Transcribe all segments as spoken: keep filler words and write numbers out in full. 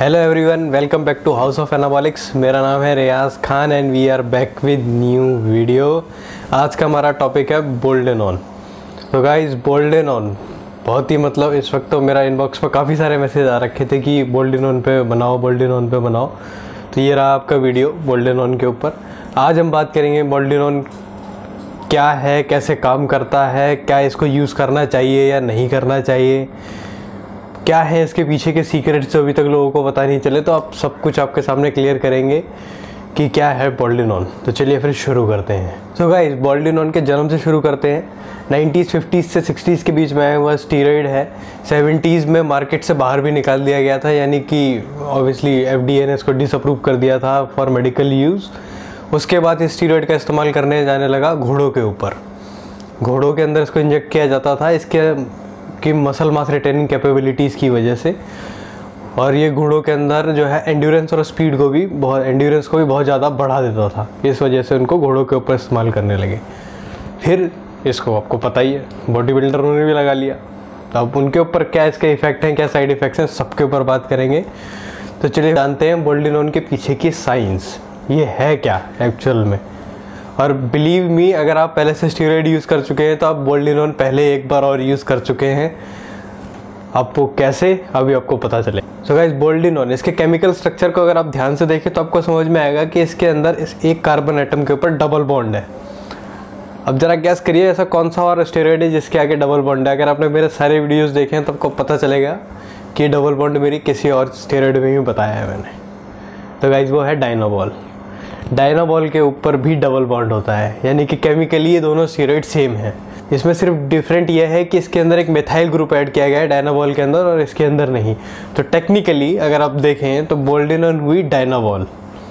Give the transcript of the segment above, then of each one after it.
Hello everyone, welcome back to house of anabolics. मेरा नाम है Riyaz Khan and we are back with new video. आज का हमारा टॉपिक है बोल्डेनोन। तो गाइस, बोल्डेनोन बहुत ही मतलब इस वक्त तो मेरा इनबॉक्स पर काफ़ी सारे मैसेज आ रखे थे कि बोल्डेनोन पे बनाओ बोल्डेनोन पे बनाओ। तो ये रहा आपका वीडियो बोल्डेनोन के ऊपर। आज हम बात करेंगे बोल्डेनोन क्या है, कैसे काम करता है, क्या इसको यूज़ करना चाहिए या नहीं करना चाहिए, क्या है इसके पीछे के सीक्रेट्स जो अभी तक लोगों को पता नहीं चले। तो आप सब कुछ आपके सामने क्लियर करेंगे कि क्या है बोल्डेनोन। तो चलिए फिर शुरू करते हैं। सो गाइस, बोल्डेनोन के जन्म से शुरू करते हैं। नाइन्टीज़ फिफ्टीज़ से सिक्सटीज़ के बीच में आया हुआ स्टीरॉयड है। सेवेंटीज़ में मार्केट से बाहर भी निकाल दिया गया था, यानी कि ऑब्वियसली एफडीए ने इसको डिसअप्रूव कर दिया था फॉर मेडिकल यूज़। उसके बाद इस स्टीरॉयड का इस्तेमाल करने जाने लगा घोड़ों के ऊपर। घोड़ों के अंदर इसको इंजेक्ट किया जाता था इसके कि मसल मास रिटेनिंग कैपेबिलिटीज़ की वजह से। और ये घोड़ों के अंदर जो है एंड्योरेंस और स्पीड को भी बहुत एंड्योरेंस को भी बहुत ज़्यादा बढ़ा देता था। इस वजह से उनको घोड़ों के ऊपर इस्तेमाल करने लगे। फिर इसको आपको पता ही है, बॉडी बिल्डरों ने भी लगा लिया। तो अब उनके ऊपर क्या इसके इफ़ेक्ट हैं, क्या साइड इफ़ेक्ट्स हैं, सबके ऊपर बात करेंगे। तो चलिए जानते हैं बोल्डेनोन के पीछे की साइंस, ये है क्या एक्चुअल में। और बिलीव मी, अगर आप पहले से स्टीरॉयड यूज़ कर चुके हैं तो आप बोल्डेनोन पहले एक बार और यूज़ कर चुके हैं। आपको कैसे, अभी आपको पता चले। सो गाइस, बोल्डेनोन इसके केमिकल स्ट्रक्चर को अगर आप ध्यान से देखें तो आपको समझ में आएगा कि इसके अंदर इस एक कार्बन एटम के ऊपर डबल बॉन्ड है। अब जरा गैस करिए ऐसा कौन सा और स्टीरॉयड है जिसके आगे डबल बॉन्ड है। अगर आपने मेरे सारे वीडियोस देखे हैं तो आपको पता चलेगा कि डबल बॉन्ड मेरी किसी और स्टीरॉयड में ही बताया है मैंने। तो गाइस, वो है डायनाबॉल। डायनाबॉल के ऊपर भी डबल बॉन्ड होता है, यानी कि केमिकली ये दोनों स्टीरॉयड सेम है। इसमें सिर्फ डिफरेंट ये है कि इसके अंदर एक मिथाइल ग्रुप ऐड किया गया है डायनाबॉल के अंदर और इसके अंदर नहीं। तो टेक्निकली अगर आप देखें तो बोल्डेनोन हुई डायनाबॉल।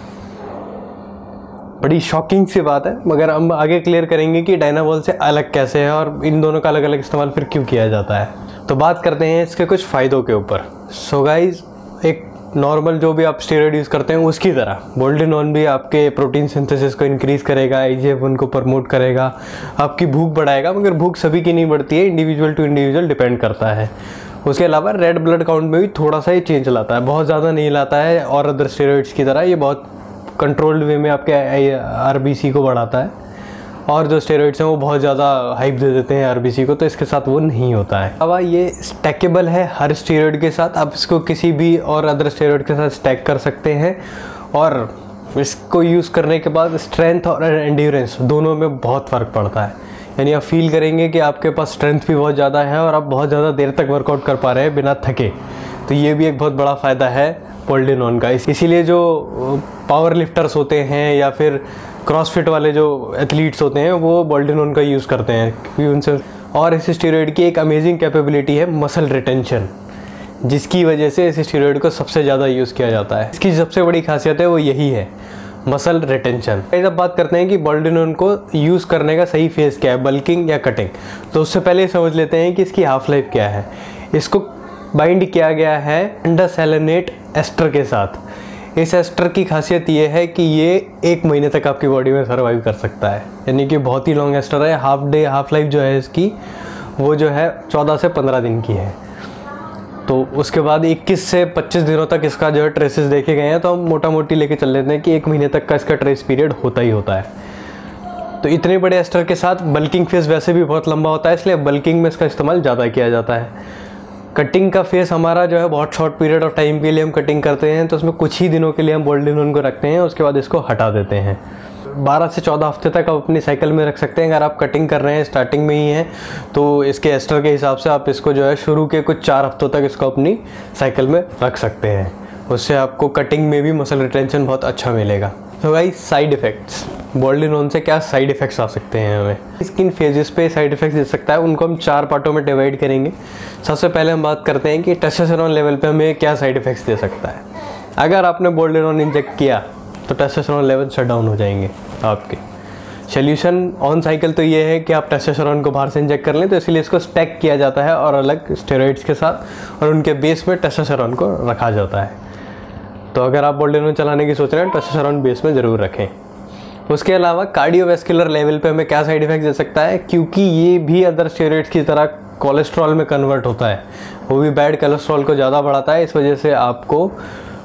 बड़ी शॉकिंग सी बात है, मगर हम आगे क्लियर करेंगे कि डायनाबॉल से अलग कैसे है और इन दोनों का अलग अलग इस्तेमाल फिर क्यों किया जाता है। तो बात करते हैं इसके कुछ फ़ायदों के ऊपर। सो गाइज, एक नॉर्मल जो भी आप स्टीरॉयड यूज़ करते हैं उसकी तरह बोल्डेनोन भी आपके प्रोटीन सिंथेसिस को इंक्रीज़ करेगा, आईजीएफ को प्रमोट करेगा, आपकी भूख बढ़ाएगा। मगर भूख सभी की नहीं बढ़ती है, इंडिविजुअल टू इंडिविजुअल डिपेंड करता है। उसके अलावा रेड ब्लड काउंट में भी थोड़ा सा ही चेंज लाता है, बहुत ज़्यादा नहीं लाता है। और अदर स्टीरॉयड्स की तरह ये बहुत कंट्रोल्ड वे में आपके आरबीसी को बढ़ाता है। और जो स्टेरॉइड्स हैं वो बहुत ज़्यादा हाइप दे देते हैं आरबीसी को, तो इसके साथ वो नहीं होता है। अब ये स्टैकेबल है हर स्टेरॉइड के साथ। आप इसको किसी भी और अदर स्टेरॉइड के साथ स्टैक कर सकते हैं। और इसको यूज़ करने के बाद स्ट्रेंथ और एंड्योरेंस दोनों में बहुत फ़र्क पड़ता है। यानी आप फील करेंगे कि आपके पास स्ट्रेंथ भी बहुत ज़्यादा है और आप बहुत ज़्यादा देर तक वर्कआउट कर पा रहे हैं बिना थके। तो ये भी एक बहुत बड़ा फ़ायदा है बोल्डेनोन का। इसीलिए जो पावर लिफ्टर्स होते हैं या फिर क्रॉसफिट वाले जो एथलीट्स होते हैं वो बोल्डेनोन का यूज़ करते हैं, क्योंकि उनसे। और इस स्टीरॉयड की एक अमेजिंग कैपेबिलिटी है मसल रिटेंशन, जिसकी वजह से इस स्टीरॉयड को सबसे ज़्यादा यूज़ किया जाता है। इसकी सबसे बड़ी खासियत है वो यही है, मसल रिटेंशन। अब बात करते हैं कि बोल्डेनोन को यूज़ करने का सही फेज़ क्या है, बल्किंग या कटिंग। तो उससे पहले समझ लेते हैं कि इसकी हाफ लाइफ क्या है। इसको बाइंड किया गया है अनडेसाइलेनेट एस्टर के साथ। इस एस्टर की खासियत ये है कि ये एक महीने तक आपकी बॉडी में सर्वाइव कर सकता है, यानी कि बहुत ही लॉन्ग एस्टर है। हाफ डे हाफ लाइफ जो है इसकी वो जो है चौदह से पंद्रह दिन की है। तो उसके बाद इक्कीस से पच्चीस दिनों तक इसका जो है ट्रेसेस देखे गए हैं। तो हम मोटा मोटी लेके चल लेते हैं कि एक महीने तक का इसका ट्रेस पीरियड होता ही होता है। तो इतने बड़े एस्टर के साथ बल्किंग फेज वैसे भी बहुत लंबा होता है, इसलिए बल्किंग में इसका इस्तेमाल ज़्यादा किया जाता है। कटिंग का फेस हमारा जो है बहुत शॉर्ट पीरियड ऑफ टाइम के लिए हम कटिंग करते हैं, तो उसमें कुछ ही दिनों के लिए हम बोल्डेनोन को रखते हैं, उसके बाद इसको हटा देते हैं। बारह से चौदह हफ्ते तक आप अपनी साइकिल में रख सकते हैं। अगर आप कटिंग कर रहे हैं, स्टार्टिंग में ही हैं, तो इसके एस्टर के हिसाब से आप इसको जो है शुरू के कुछ चार हफ्तों तक इसको अपनी साइकिल में रख सकते हैं। उससे आपको कटिंग में भी मसल रिटेंशन बहुत अच्छा मिलेगा। तो भाई, साइड इफ़ेक्ट्स, बोल्डेनोन से क्या साइड इफ़ेक्ट्स आ सकते हैं हमें, किन फेजेस पे साइड इफ़ेक्ट्स दे सकता है, उनको हम चार पार्टों में डिवाइड करेंगे। सबसे पहले हम बात करते हैं कि टेस्टोस्टेरोन लेवल पे हमें क्या साइड इफ़ेक्ट्स दे सकता है। अगर आपने बोल्डेनोन इंजेक्ट किया तो टेस्टोस्टेरोन लेवल शट डाउन हो जाएंगे आपके। सोल्यूशन ऑन साइकिल तो ये है कि आप टेस्टोस्टेरोन को बाहर से इंजेक्ट कर लें, तो इसलिए इसको स्टैक किया जाता है और अलग स्टेरॉइड्स के साथ, और उनके बेस में टेस्टोस्टेरोन को रखा जाता है। तो अगर आप बोल्डेनोन चलाने की सोच रहे हैं, टेस्टोस्टेरोन बेस में ज़रूर रखें। उसके अलावा कार्डियोवैस्कुलर लेवल पे हमें क्या साइड इफ़ेक्ट दे सकता है, क्योंकि ये भी अदर स्टेरॉइड्स की तरह कोलेस्ट्रॉल में कन्वर्ट होता है, वो भी बैड कोलेस्ट्रॉल को ज़्यादा बढ़ाता है। इस वजह से आपको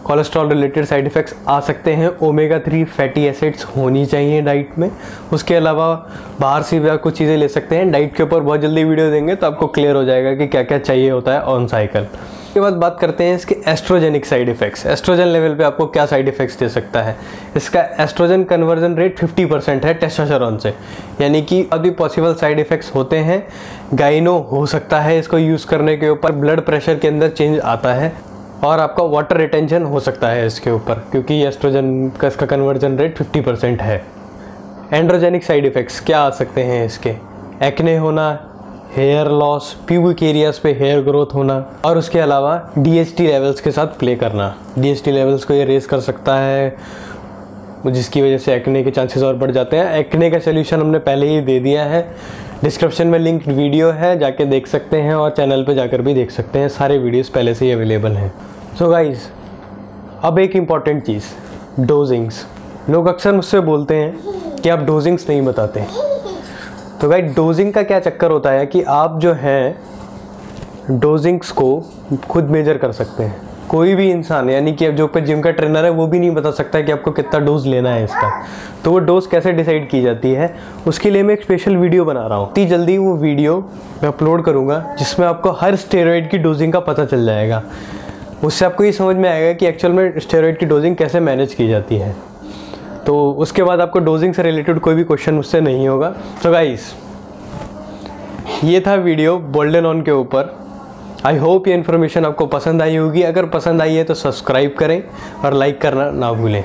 कोलेस्ट्रॉल रिलेटेड साइड इफ़ेक्ट्स आ सकते हैं। ओमेगा थ्री फैटी एसिड्स होनी चाहिए डाइट में। उसके अलावा बाहर से भी आप कुछ चीज़ें ले सकते हैं। डाइट के ऊपर बहुत जल्दी वीडियो देंगे तो आपको क्लियर हो जाएगा कि क्या क्या चाहिए होता है ऑन साइकिल। उसके बाद बात करते हैं इसके estrogenic side effects. Estrogen level पे आपको क्या साइड इफ़ेक्ट्स दे सकता है। इसका estrogen conversion rate fifty percent है टेस्टोस्टेरोन से, यानी कि अभी पॉसिबल साइड इफ़ेक्ट्स होते हैं। गाइनो हो सकता है इसको यूज़ करने के ऊपर, ब्लड प्रेशर के अंदर चेंज आता है और आपका वाटर रिटेंशन हो सकता है इसके ऊपर, क्योंकि एस्ट्रोजन का इसका कन्वर्जन रेट फिफ्टी परसेंट है। एंड्रोजेनिक साइड इफ़ेक्ट्स क्या आ सकते हैं इसके। एक्ने होना, हेयर लॉस, प्यूबिक एरियाज पे हेयर ग्रोथ होना और उसके अलावा डीएचटी लेवल्स के साथ प्ले करना। डीएचटी लेवल्स को ये रेस कर सकता है, जिसकी वजह से एक्ने के चांसेस और बढ़ जाते हैं। एक्ने का सोल्यूशन हमने पहले ही दे दिया है, डिस्क्रिप्शन में लिंक वीडियो है, जाके देख सकते हैं और चैनल पे जाकर भी देख सकते हैं। सारे वीडियोस पहले से ही अवेलेबल हैं। सो गाइज, अब एक इम्पॉर्टेंट चीज़, डोजिंग्स। लोग अक्सर मुझसे बोलते हैं कि आप डोजिंग्स नहीं बताते। तो भाई डोजिंग का क्या चक्कर होता है कि आप जो है डोजिंग्स को खुद मेजर कर सकते हैं। कोई भी इंसान, यानी कि अब जो ऊपर जिम का ट्रेनर है वो भी नहीं बता सकता कि आपको कितना डोज लेना है इसका। तो वो डोज कैसे डिसाइड की जाती है, उसके लिए मैं एक स्पेशल वीडियो बना रहा हूँ। इतनी जल्दी वो वीडियो मैं अपलोड करूँगा जिसमें आपको हर स्टेरॉइड की डोजिंग का पता चल जाएगा। उससे आपको ये समझ में आएगा कि एक्चुअल में स्टेरॉइड की डोजिंग कैसे मैनेज की जाती है। तो उसके बाद आपको डोजिंग से रिलेटेड कोई भी क्वेश्चन मुझसे नहीं होगा। तो गाइस, ये था वीडियो बोल्डेनोन के ऊपर। आई होप ये इन्फॉर्मेशन आपको पसंद आई होगी। अगर पसंद आई है तो सब्सक्राइब करें और लाइक करना ना भूलें।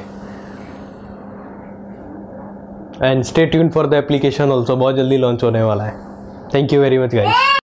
And stay tuned for the application also, बहुत जल्दी लॉन्च होने वाला है। Thank you very much guys.